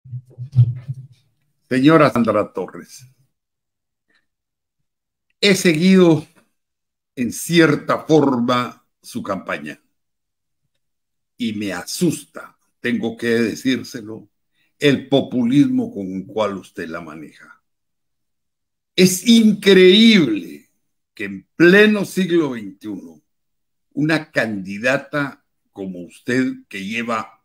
Señora Sandra Torres, he seguido en cierta forma su campaña y me asusta, tengo que decírselo, el populismo con el cual usted la maneja. Es increíble que en pleno siglo XXI una candidata como usted, que lleva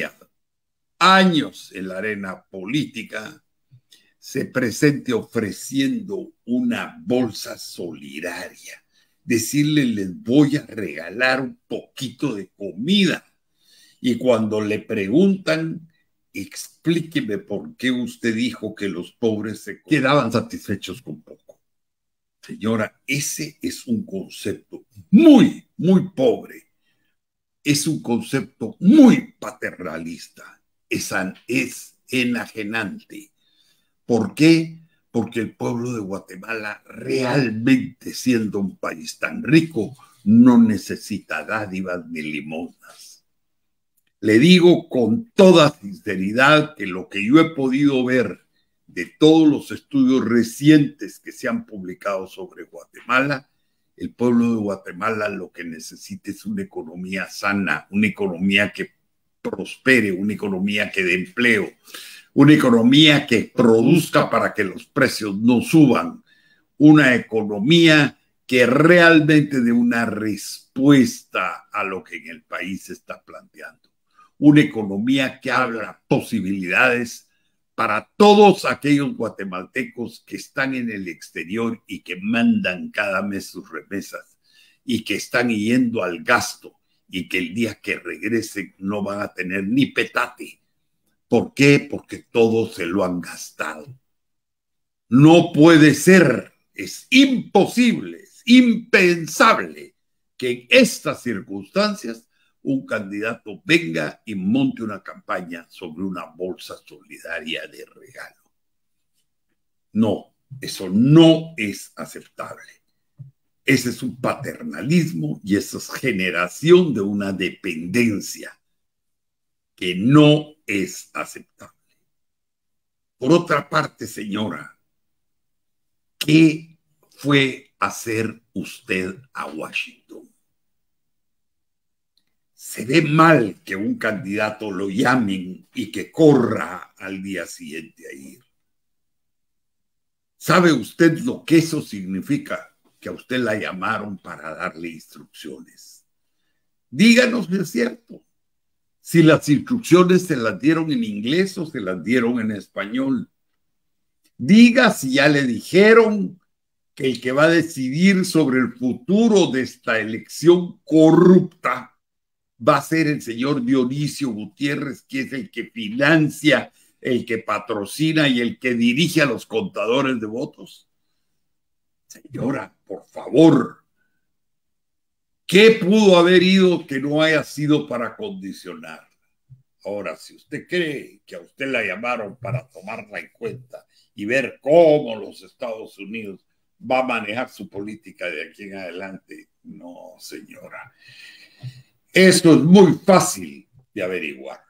años en la arena política, se presente ofreciendo una bolsa solidaria. Decirle, les voy a regalar un poquito de comida. Y cuando le preguntan, explíqueme por qué usted dijo que los pobres se quedaban satisfechos con poco. Señora, ese es un concepto muy pobre. Es un concepto muy paternalista. Es enajenante. ¿Por qué? Porque el pueblo de Guatemala, realmente siendo un país tan rico, no necesita dádivas ni limosnas. Le digo con toda sinceridad que lo que yo he podido ver de todos los estudios recientes que se han publicado sobre Guatemala, el pueblo de Guatemala lo que necesita es una economía sana, una economía que prospere, una economía que dé empleo, una economía que produzca para que los precios no suban, una economía que realmente dé una respuesta a lo que en el país se está planteando. Una economía que abra posibilidades para todos aquellos guatemaltecos que están en el exterior y que mandan cada mes sus remesas y que están yendo al gasto y que el día que regresen no van a tener ni petate. ¿Por qué? Porque todos se lo han gastado. No puede ser, es imposible, es impensable que en estas circunstancias un candidato venga y monte una campaña sobre una bolsa solidaria de regalo. No, eso no es aceptable. Ese es un paternalismo y esa es generación de una dependencia que no es aceptable. Por otra parte, señora, ¿qué fue hacer usted a Washington? Se ve mal que un candidato lo llamen y que corra al día siguiente a ir. ¿Sabe usted lo que eso significa? Que a usted la llamaron para darle instrucciones. Díganos si es cierto. Si las instrucciones se las dieron en inglés o se las dieron en español. Diga si ya le dijeron que el que va a decidir sobre el futuro de esta elección corrupta va a ser el señor Dionisio Gutiérrez, que es el que financia, el que patrocina y el que dirige a los contadores de votos. Señora, por favor, ¿qué pudo haber ido que no haya sido para condicionar? Ahora, si usted cree que a usted la llamaron para tomarla en cuenta y ver cómo los Estados Unidos va a manejar su política de aquí en adelante, no, señora. Eso es muy fácil de averiguar.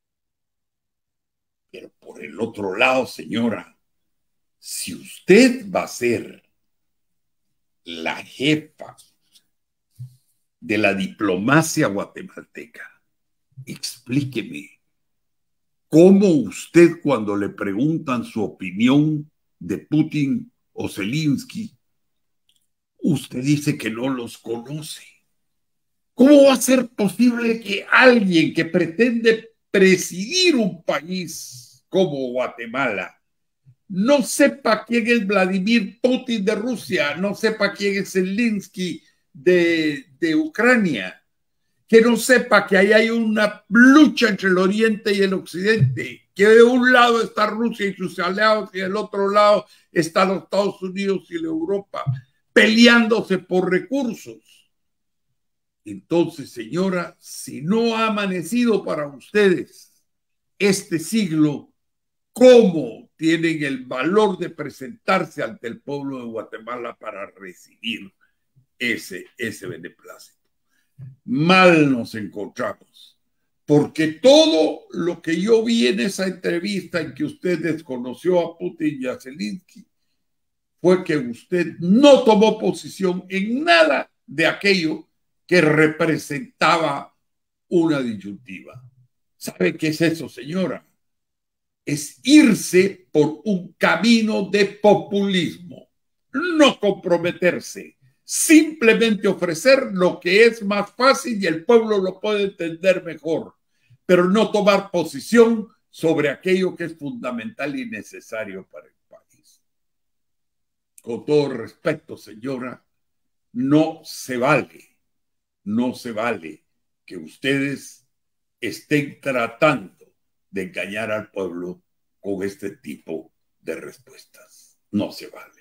Pero por el otro lado, señora, si usted va a ser la jefa de la diplomacia guatemalteca, explíqueme cómo usted, cuando le preguntan su opinión de Putin o Zelensky, usted dice que no los conoce. ¿Cómo va a ser posible que alguien que pretende presidir un país como Guatemala no sepa quién es Vladimir Putin de Rusia, no sepa quién es Zelensky de Ucrania, que no sepa que ahí hay una lucha entre el Oriente y el Occidente, que de un lado está Rusia y sus aliados y del otro lado están los Estados Unidos y la Europa peleándose por recursos? Entonces, señora, si no ha amanecido para ustedes este siglo, ¿cómo tienen el valor de presentarse ante el pueblo de Guatemala para recibir ese beneplácito? Mal nos encontramos. porque todo lo que yo vi en esa entrevista en que usted desconoció a Putin y a Zelensky fue que usted no tomó posición en nada de aquello que representaba una disyuntiva. ¿Sabe qué es eso, señora? Es irse por un camino de populismo, no comprometerse, simplemente ofrecer lo que es más fácil y el pueblo lo puede entender mejor, pero no tomar posición sobre aquello que es fundamental y necesario para el país. Con todo respeto, señora, no se vale que ustedes estén tratando de engañar al pueblo con este tipo de respuestas. No se vale.